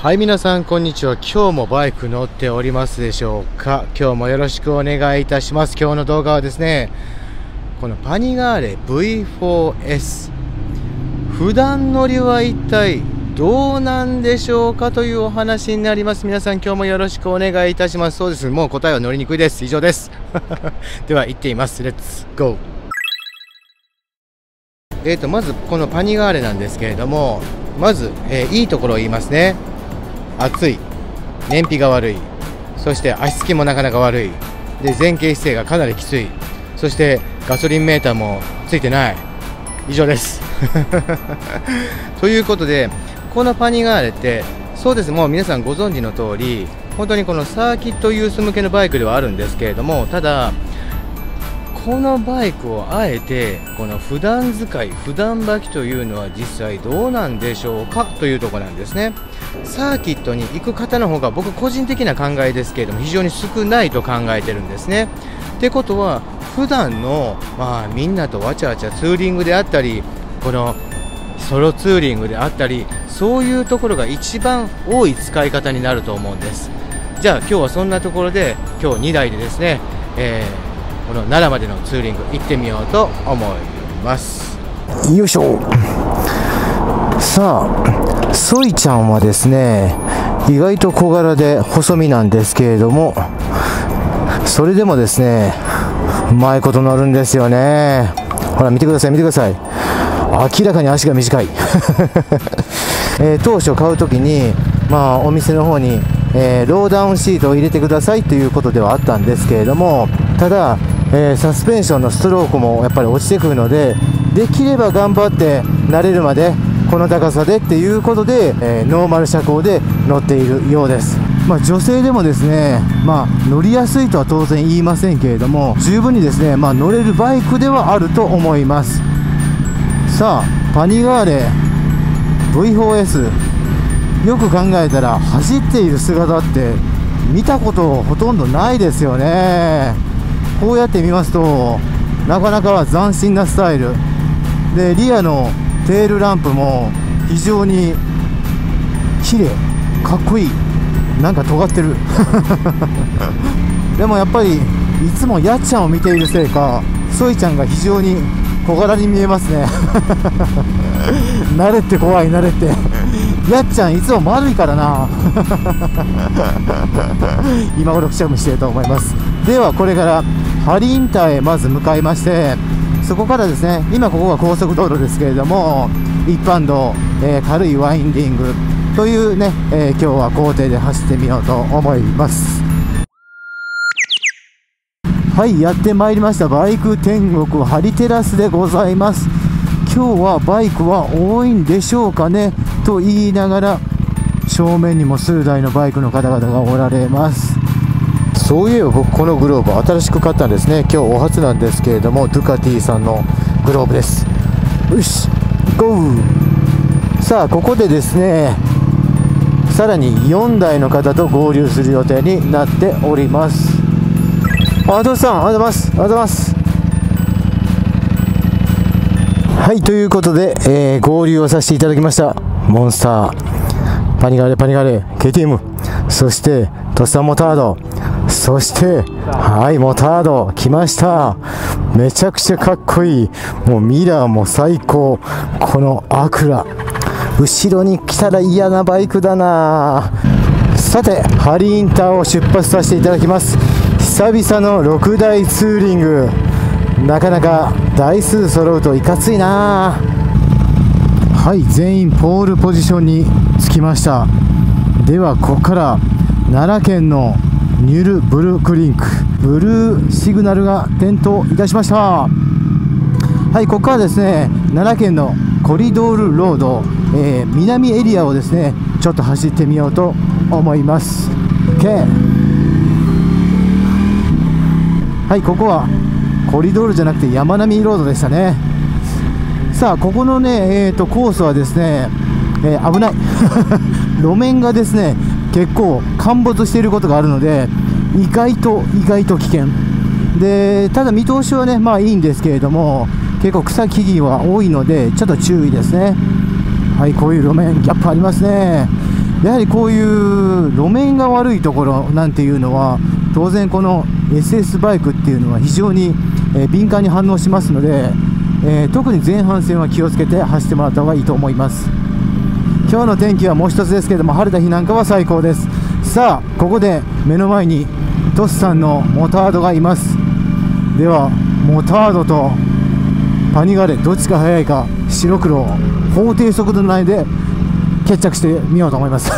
はい、皆さんこんにちは。今日もバイク乗っておりますでしょうか。今日もよろしくお願いいたします。今日の動画はですね、このパニガーレ V4S、 普段乗りは一体どうなんでしょうかというお話になります。皆さん今日もよろしくお願いいたします。そうです、もう答えは乗りにくいです。以上ですでは行ってみます。レッツゴー。まずこのパニガーレなんですけれども、まず、いいところを言いますね。暑い、燃費が悪い、そして足つきもなかなか悪いで、前傾姿勢がかなりきつい、そしてガソリンメーターもついてない。以上ですということで、このパニガーレってそうです、もう皆さんご存知の通り、本当にこのサーキットユース向けのバイクではあるんですけれども、ただこのバイクをあえてこの普段使い、普段履きというのは実際どうなんでしょうかというところなんですね。サーキットに行く方の方が、僕個人的な考えですけれども、非常に少ないと考えてるんですね。ってことは普段の、みんなとわちゃわちゃツーリングであったり、このソロツーリングであったり、そういうところが一番多い使い方になると思うんです。じゃあ今日はそんなところで、今日2台でですね、この奈良までのツーリング行ってみようと思います。よいしょ。さあ、ソイちゃんはですね、意外と小柄で細身なんですけれども、それでもですね、うまいこと乗るんですよね。ほら見てください、見てください。明らかに足が短い当初買うときに、お店の方に、ローダウンシートを入れてくださいということではあったんですけれども、ただサスペンションのストロークもやっぱり落ちてくるので、できれば頑張って慣れるまでこの高さでっていうことで、ノーマル車高で乗っているようです。女性でもですね、乗りやすいとは当然言いませんけれども、十分にですね、乗れるバイクではあると思います。さあ、パニガーレ V4S、 よく考えたら走っている姿って見たことほとんどないですよね。こうやって見ますとなかなか斬新なスタイルで、リアのテールランプも非常に綺麗、かっこいい、なんか尖ってるでもやっぱりいつもやっちゃんを見ているせいか、ソイちゃんが非常に小柄に見えますね慣れって怖い、慣れってやっちゃんいつも丸いからな今頃くしゃみしてると思います。ではこれからハリインターへまず向かいまして、そこからですね、今ここが高速道路ですけれども、一般道、軽いワインディングというね、今日は工程で走ってみようと思います。はい、やってまいりました。バイク天国ハリテラスでございます。今日はバイクは多いんでしょうかねと言いながら、正面にも数台のバイクの方々がおられます。そういえば僕このグローブ新しく買ったんですね。今日お初なんですけれども、ドゥカティさんのグローブです。よしゴー。さあここでですね、さらに4台の方と合流する予定になっております。アドさん、ありがとうございます。ありがとうございます。はい、ということで、合流をさせていただきました。モンスター、パニガーレ、パニガーレ KTM、 そしてトッサンモタード、そしてはいモタード来ました。めちゃくちゃかっこいい。もうミラーも最高。このアクラ、後ろに来たら嫌なバイクだな。さてハリインターを出発させていただきます。久々の6台ツーリング、なかなか台数揃うといかついな。はい、全員ポールポジションにつきました。ではここから奈良県のニュルブルクリンク、ブルーシグナルが点灯いたしました。はい、ここからですね、奈良県のコリドールロード、南エリアをですねちょっと走ってみようと思います。 OK。 はい、ここはコリドールじゃなくて山並ロードでしたね。さあここのね、コースはですね、危ない路面がですね結構陥没していることがあるので、意外と危険で、ただ見通しはねいいんですけれども、結構草木々は多いのでちょっと注意ですね。はい、こういう路面ギャップありますね。 やはりこういう路面が悪いところなんていうのは、当然この SS バイクっていうのは非常に敏感に反応しますので、特に前半戦は気をつけて走ってもらった方がいいと思います。今日の天気はもう一つですけども、晴れた日なんかは最高です。さあ、ここで目の前にトスさんのモタードがいます。ではモタードとパニガレどっちが速いか、白黒法定速度内で決着してみようと思います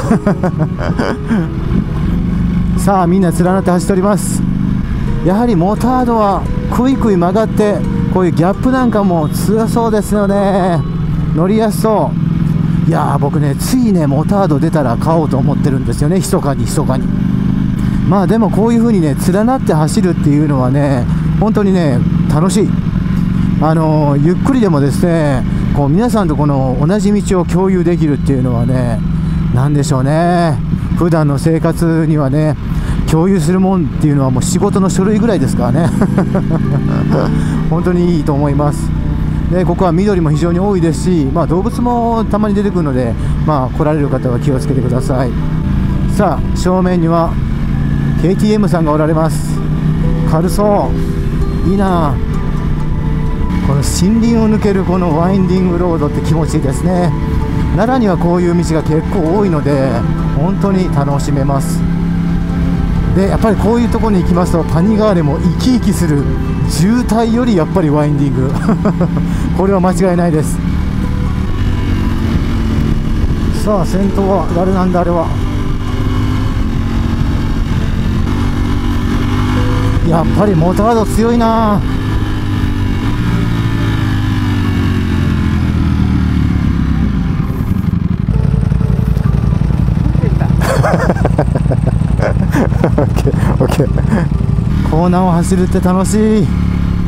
さあ、みんな連なって走っております。やはりモタードはクイクイ曲がって、こういうギャップなんかも強そうですよね。乗りやすそう。いやー、僕ね、ついねモタード出たら買おうと思ってるんですよね、密かに密かに。まあでもこういう風にね連なって走るっていうのはね、本当にね楽しい。ゆっくりでもですね、こう皆さんとこの同じ道を共有できるっていうのはね、なんでしょうね、普段の生活にはね共有するもんっていうのはもう仕事の書類ぐらいですからね本当にいいと思います。でここは緑も非常に多いですし、まあ、動物もたまに出てくるので、まあ、来られる方は気をつけてください。さあ、正面には KTM さんがおられます。軽そう、いいな。この森林を抜けるこのワインディングロードって気持ちいいですね。奈良にはこういう道が結構多いので本当に楽しめます。でやっぱりこういうところに行きますと、パニガーレも生き生きする。渋滞よりやっぱりワインディングこれは間違いないです。さあ、先頭は誰なんだあれは。やっぱりモタード強いな。オッケーコーナーを走るって楽しい。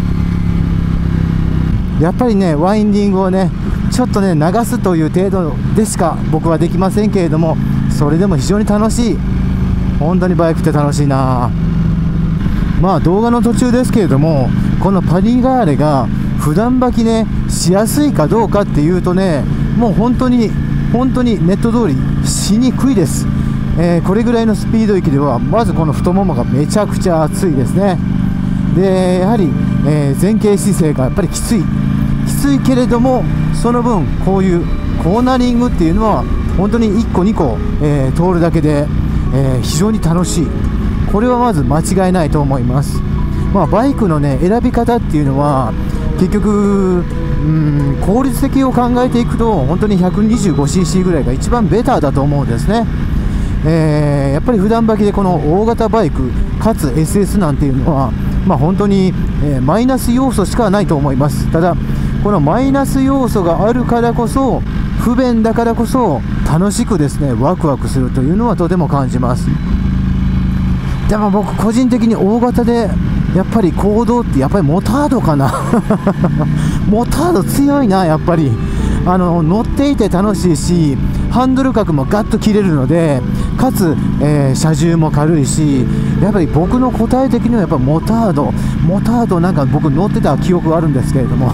やっぱりねワインディングをねちょっとね流すという程度でしか僕はできませんけれども、それでも非常に楽しい。本当にバイクって楽しいな。まあ動画の途中ですけれども、このパニガーレが普段履きねしやすいかどうかっていうとね、もう本当にネット通りしにくいです。これぐらいのスピード域ではまずこの太ももがめちゃくちゃ熱いですね。でやはり、前傾姿勢がやっぱりきついけれども、その分こういうコーナリングっていうのは本当に1個2個、通るだけで、非常に楽しい。これはまず間違いないと思います。まあ、バイクのね選び方っていうのは結局効率的を考えていくと本当に 125cc ぐらいが一番ベターだと思うんですね。やっぱり普段履きでこの大型バイクかつ SS なんていうのは、まあ、本当に、マイナス要素しかないと思います。ただこのマイナス要素があるからこそ、不便だからこそ楽しくですねワクワクするというのはとても感じます。でも僕個人的に大型でやっぱり行動ってやっぱりモタードかなモタード強いな。やっぱり乗っていて楽しいし、ハンドル角もガッと切れるので、かつ、車重も軽いし、やっぱり僕の答え的にはやっぱモタードなんか僕乗ってた記憶があるんですけれども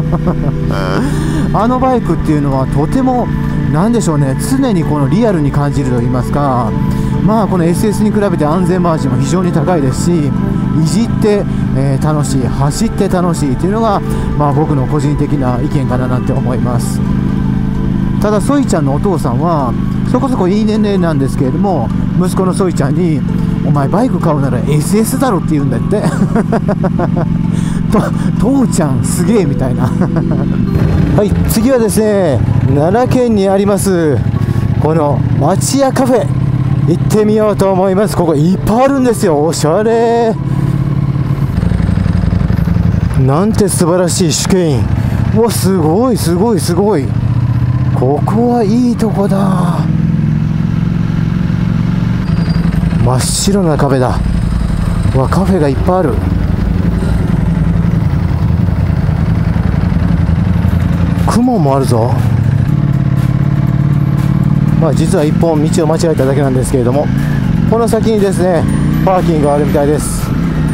あのバイクっていうのはとてもなんでしょうね、常にこのリアルに感じると言いますか、まあこの SS に比べて安全マージンも非常に高いですし、いじって、楽しい、走って楽しいというのが、まあ、僕の個人的な意見かななんて思います。ただソイちゃんのお父さんはそこそこいい年齢なんですけれども、息子のソイちゃんにお前バイク買うなら SS だろって言うんだって父ちゃんすげえみたいなはい、次はですね奈良県にありますこの町屋カフェ行ってみようと思います。ここいっぱいあるんですよ。おしゃれ、なんて素晴らしい試験員。うわ、すごいすごいすごい。ここはいいとこだ。真っ白な壁だ。うわ、カフェがいっぱいある。雲もあるぞ。まあ実は一本道を間違えただけなんですけれども、この先にですねパーキングがあるみたいです。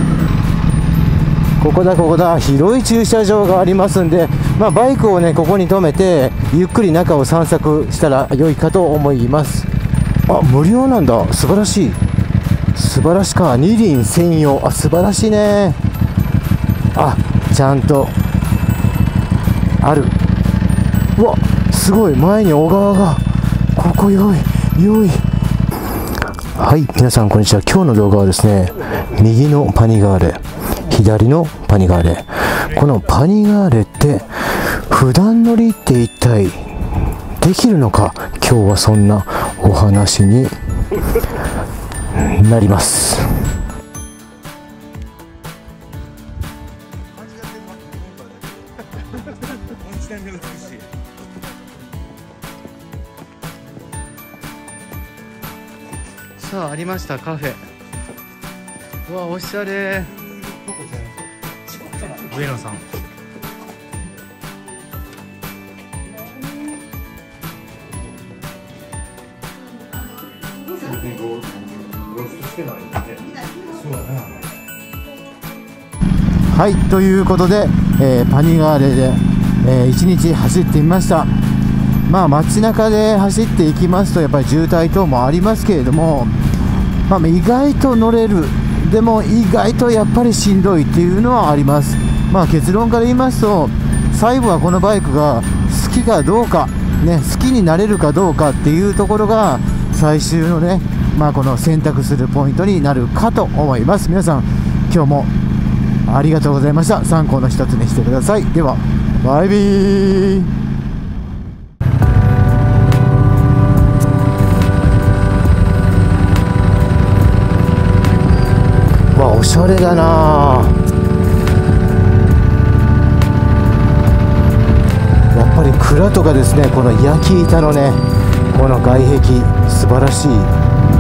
ここだここだ、広い駐車場がありますんで、まあ、バイクをねここに止めてゆっくり中を散策したら良いかと思います。 あ、無料なんだ。素晴らしい。素晴らしか。二輪専用。あ、素晴らしいね。あ、ちゃんとある。うわ、すごい。前に小川が。ここよいよい。はい、皆さんこんにちは。今日の動画はですね、右のパニガーレ、左のパニガーレ。このパニガーレって普段乗りって一体できるのか。今日はそんなお話になります。さあ、ありました、カフェ。うわ、おしゃれ。上野さん。はい、ということで、パニガーレで、1日走ってみました。まあ街中で走っていきますとやっぱり渋滞等もありますけれども、まあ、意外と乗れる。でも意外とやっぱりしんどいっていうのはあります。まあ結論から言いますと、最後はこのバイクが好きかどうか、ね、好きになれるかどうかっていうところが最終のね、まあ、この選択するポイントになるかと思います。皆さん今日もありがとうございました。参考の一つにしてください。ではバイビー。わ、おしゃれだな。やっぱり蔵とかですね、この焼き板のね、この外壁素晴らしい。